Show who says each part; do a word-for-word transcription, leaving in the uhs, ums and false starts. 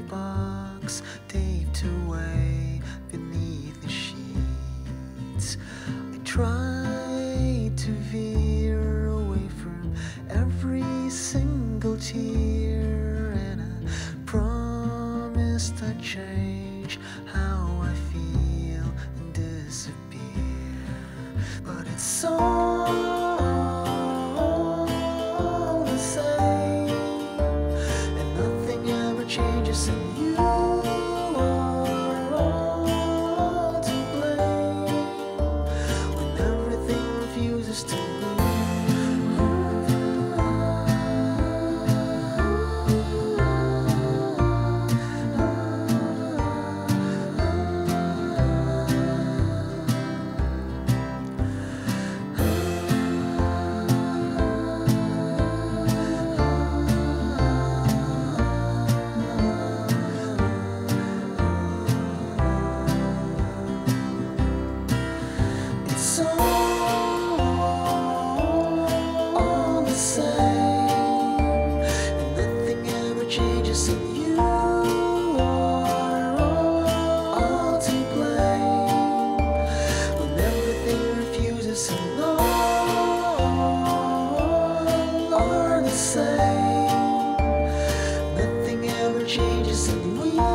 Speaker 1: box taped away beneath the sheets. I tried to veer away from every single tear, and I promised I'd change how I feel and disappear. But it's all the same, and nothing ever changes, and you are all to blame when everything refuses to It's all the same, and nothing ever changes, and you are all to blame when everything refuses, and all are the same. Nothing ever changes, and we